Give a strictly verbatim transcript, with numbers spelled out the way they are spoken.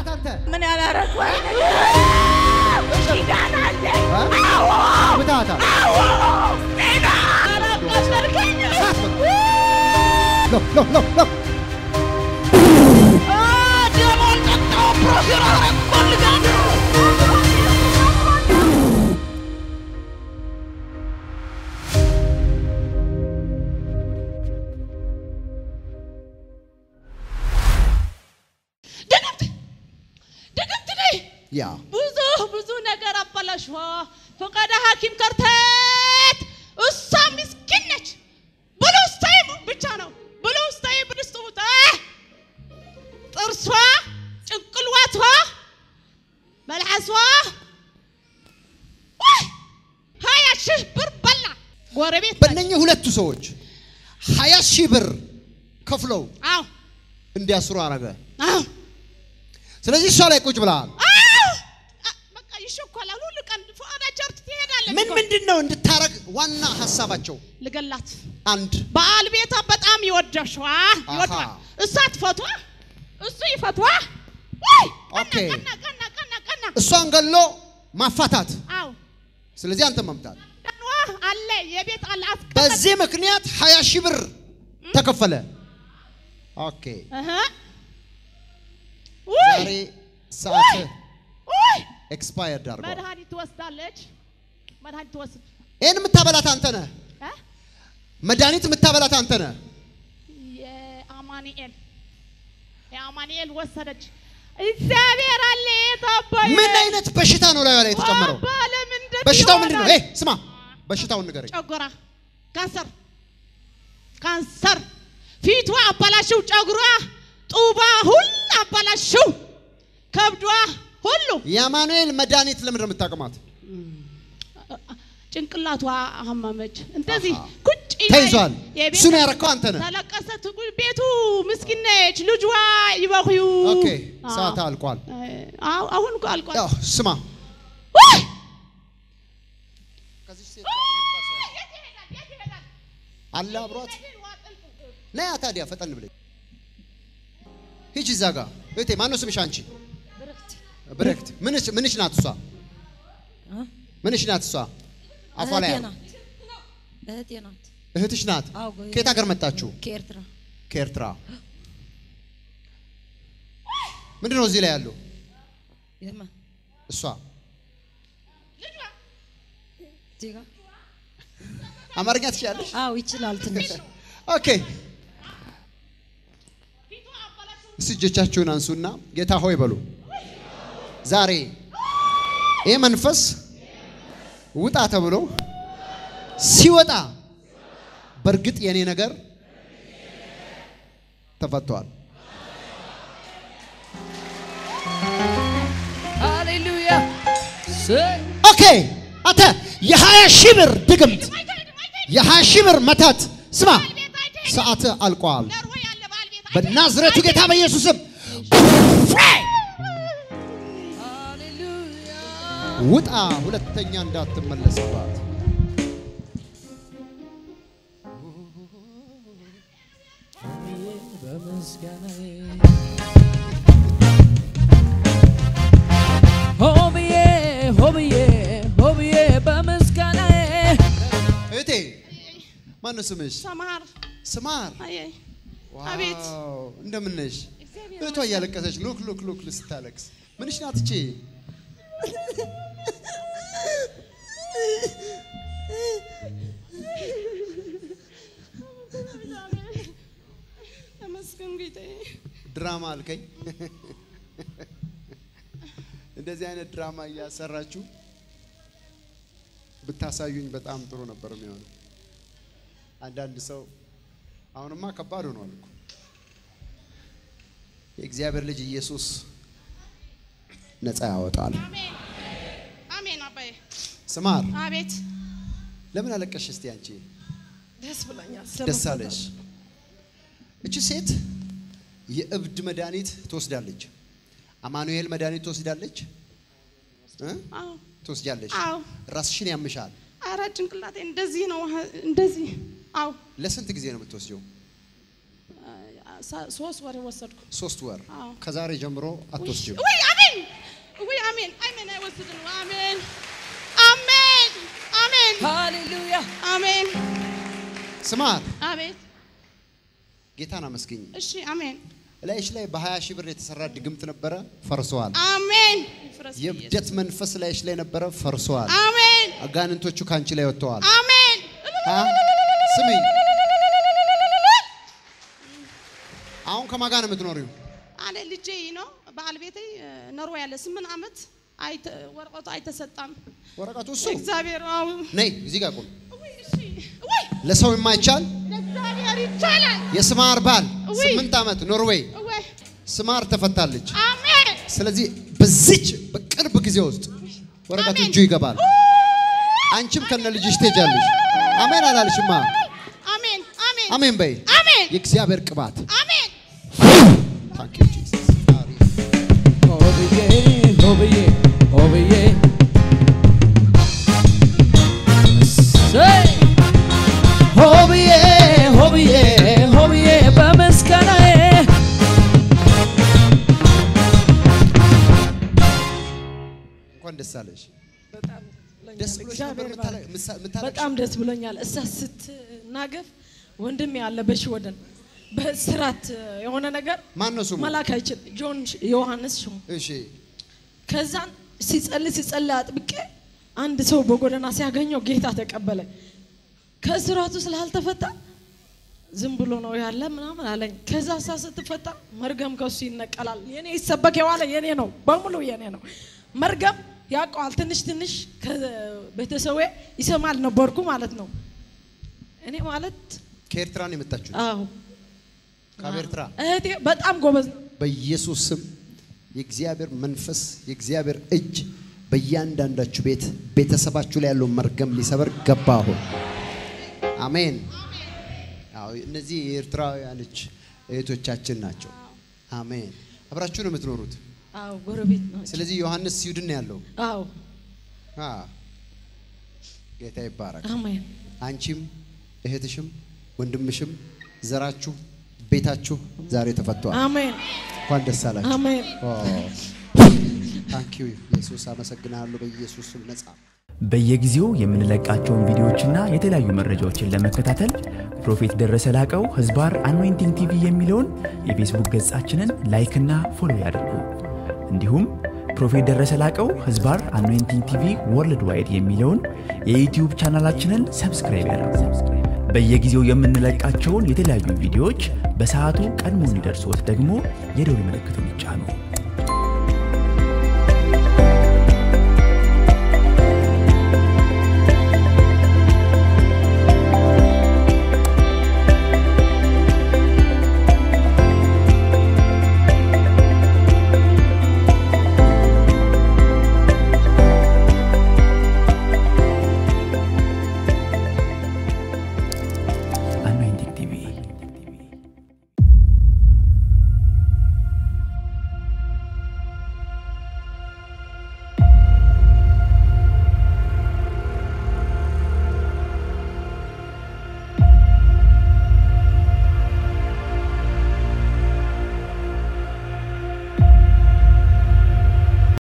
ምታት አንተ ምን ያላረኩ ኪዳን አለ አዎ ምታት አዎ ጤና አላቀሰርከኝ ሎ ሎ ሎ ሎ አ ደሞን ተጣው ፕሮፌሰር ኮልጋን ያ ብዙ ብዙ ነገር አባላሽዋ ፈቃደ ሐኪም ከርተት እሷ ምስኪን ነች ብሎ ስታይም ብቻ ነው ብሎ ስታይም ብልስጡታ ጥርሷ ጭንቅልዋቷ መልሐስዋ ሃያ ሺህ ብር በላ ጎረቤት በእነኚህ ሁለቱ ሰዎች ሃያ ሺህ ብር ከፍለው አው እንዲያስሩ አረገ አው ስለዚህ እሷ ላይ ቁጭ ብለሃል ምን ምንድነው እንድታረግ ዋና ሐሳባቸው ለገላት አንድ ባል ቤታ በጣም ይወደሽዋ ይወደዋ እሷ ትፈቷ እሱ ይፈቷ ወይ ኦኬ ቀና ቀና ቀና ቀና እሷን ገሎ ማፋታት አው ስለዚህ አንተ መምታት ደንዋ አለ የቤት አላት በዚህ ምክንያት ሃያ ሺህ ብር ተከፈለ ኦኬ አሃ ዛሬ ሰዓት ወይ ኤክስፓየርድ አርጎ መድኃኒት ትወስዳለች መድኃኒት ትወስድ እን መታበላት አንተ ነህ እ መድኃኒት መታበላት አንተ ነህ የአማኑኤል የአማኑኤል ወሰደች እግዚአብሔር አለ ታባይ ምን አይነት በሽታ ነው ላይ ላይ የተጨመረው በሽታው ምንድነው ኤ ስማ በሽታውን ንገረኝ ጨጓራ ካንሰር ካንሰር ፊቷ አባላሽው ጨጓራ ጡባ ሁሉ አባላሽው ከብዷ ሁሉ የአማኑኤል መድኃኒት ለምን የምታቀማት ጭንቅላቷ አማመች እንደዚህ ቁጭ ተይዟል እሱን ያረከው አንተ ነህ ተለቀሰት ቤቱ ምስኪን ነች ልጇ ይበخዩ ኦኬ ሰዓት አልቋል አው አሁን አልቋል ያው ስማ ከዚህ ሴት አለ አብሯት ነይ ታዲያ ፈጠን ብለኝ ሂጂ ዛጋ እቴ ማነው ስምሽ አንቺ ብረክት ምንሽ ምንሽ ናት እሷ ምንሽ ናት እሷ አፏ ላይ እህቴ ናት እህትሽ ናት ከየት ሀገር መጣችሁ ከኤርትራ ከኤርትራ ምንድነው እዚህ ላይ ያለው የማ እሷ ዲጋ አማርኛ ትችያለሽ አው ይችላል ትንሽ ኦኬ እጆቻችሁን አንሱና ጌታ ሆይ በሉ ዛሬ ይሄ መንፈስ ውጣ ተብሎ ሲወጣ በርግጥ የኔ ነገር ተፈቷል ሃሌሉያ ኦኬ አተ የሃያ ሺህ ብር ድግምት የሃያ ሺህ ብር መታት ስማ ሰዓት አልቋል በናዝሬቱ ጌታ በኢየሱስ ስም ውጣ ሁለተኛ እንዳትመለስባት ሆብዬ ሆብዬ ሆብዬ በመስጋናዬ እቴ ማነው ስምሽ ሰማር ሰማር አይ አቤት እንደምን ነሽ እህቷ እያለቀሰች ሉክ ሉክ ሉክ ልስታለቅስ ምንሽ ናት እቺ ተመስገን ጌታዬ ድራማ አልከኝ እንደዚህ አይነት ድራማ እያሰራችሁ ብታሳዩኝ በጣም ጥሩ ነበር የሚሆነው አንዳንድ ሰው አሁንማ ከባድ ሆኗል እኮ የእግዚአብሔር ልጅ ኢየሱስ ነፃ ያወጣል አሜን አሜን አባዬ ስማር አቤት ለምን አለቀሽ እስቲ አንቺ ደስ ብሎኛል ደስ አለሽ እቺ ሴት የእብድ መድኃኒት ትወስዳለች አማኑኤል መድኃኒት ትወስዳለች እ አዎ ትወስጃለሽ አዎ ራስሽን ያምሻል አራ ጭንቅላቴ እንደዚህ ነው እንደዚህ አው ለስንት ጊዜ ነው የምትወስጂው ሶስት ወር ወሰድኩ ሶስት ወር ከዛሬ ጀምሮ አትወስጂም ወይ አሜን ወይ አሜን አሜን አይወስድም አሜን አሜን አሜን ሃሌሉያ አሜን ስማት አሜን ጌታን አመስግኝ እሺ አሜን ላይሽ ላይ በ20 ሺህ ብር የተሰራ ድግምት ነበረ ፈርሷል አሜን የብደት መንፈስ ላይሽ ላይ ነበረ ፈርሷል አሜን አጋንንቶቹ ካንቺ ላይ ወጥተዋል አሜን ስሚ አሁን ከማጋ ነው የምትኖሪው አለ ልጄ ነው ባለቤቴ ኖርዌይ ያለ ስምንት አመት አይተ ወረቀቱ አይተሰጣም ወረቀቱ እሱ እግዚአብሔር አው ነይ እዚህ ጋር ቆም ወይ እሺ ወይ ለሰው የማይቻል ለእግዚአብሔር ይቻላል የስማር ባል ስምንት አመት ኖርዌይ ወይ ስማር ተፈታለች አሜን ስለዚህ በዚች በቅርብ ጊዜ ውስጥ ወረቀቱ እጁ ይገባል አንቺም ከነ ልጅሽ ትሄጃለሽ አሜን አላልሽማ አሜን አሜን አሜን በይ አሜን የእግዚአብሔር ቅባት አሜን ታንክ ዩ ጂሰስ ሆብዬ ሆብዬ ሆብዬ ሰይ ሆብዬ ሆብዬ ሆብዬ በመስከናዬ እንኳን ደስ አለሽ በጣም ደስ ብሎሽ ነበር ምታለሽ በጣም ደስ ብሎኛል እሳ ስትናገፍ ወንድም ያለ በሽ ወደን በስራት የሆነ ነገር ማን ነው ስሙ መላክ አይችል ጆን ዮሐንስ ሹም እሺ ከዛን ሲጸልይ ሲጸልይ አጥብቄ አንድ ሰው በጎደና ሲያገኘው ጌታ ተቀበለ ከስራቱ ስላልተፈታ ዝም ብሎ ነው ያለ ምናምን አለኝ ከዛ ሳስተፈታ መርገም ከሱ ይነቀላል የኔ ይሰበክ የዋለ የኔ ነው በሙሉ የኔ ነው መርገም ያቋል ትንሽ ትንሽ ከቤተሰቤ ይሰማል ነበርኩ ማለት ነው እኔ ማለት ከኤርትራ ነው የመጣችው አዎ ከኤርትራ እህቴ በጣም ጎበዝ በኢየሱስ ስም የእግዚአብሔር መንፈስ የእግዚአብሔር እጅ በእያንዳንዳችሁ ቤት ቤተሰባችሁ ላይ ያለው መርገም ሊሰበር ገባሁ አሜን አዎ እነዚህ የኤርትራውያኖች እህቶቻችን ናቸው አሜን አብራችሁ ነው የምትኖሩት አዎ ጎረቤት ነው ስለዚህ ዮሐንስ ስዊድን ነው ያለው አዎ አ ጌታ ይባረክ አሜን አንቺም እህትሽም ወንድምሽም ዘራችሁ ቤታችሁ ዛሬ ተፈቷል አሜን እንኳን ደስ አላችሁ አሜን ታንክ ዩ ኢየሱስ አመሰግናለሁ በኢየሱስ ስም ነጻ በየጊዜው የምንለቃቸውን ቪዲዮዎችና የተለያዩ መረጃዎችን ለመከታተል ፕሮፌት ደረሰ ላቀው ህዝባር አኖይንቲንግ ቲቪ የሚለውን የፌስቡክ ገጻችንን ላይክ እና ፎሎ ያድርጉ እንዲሁም ፕሮፌት ደረሰ ላቀው ህዝባር አኖይንቲንግ ቲቪ ወርልድ ዋይድ የሚለውን የዩቲዩብ ቻናላችንን ሰብስክራይብ ያድርጉ በየጊዜው የምንለቃቸውን የተለያዩ ቪዲዮዎች በሰዓቱ ቀድሞ እንዲደርሶት ደግሞ የደወል ምልክቱን ይጫኑ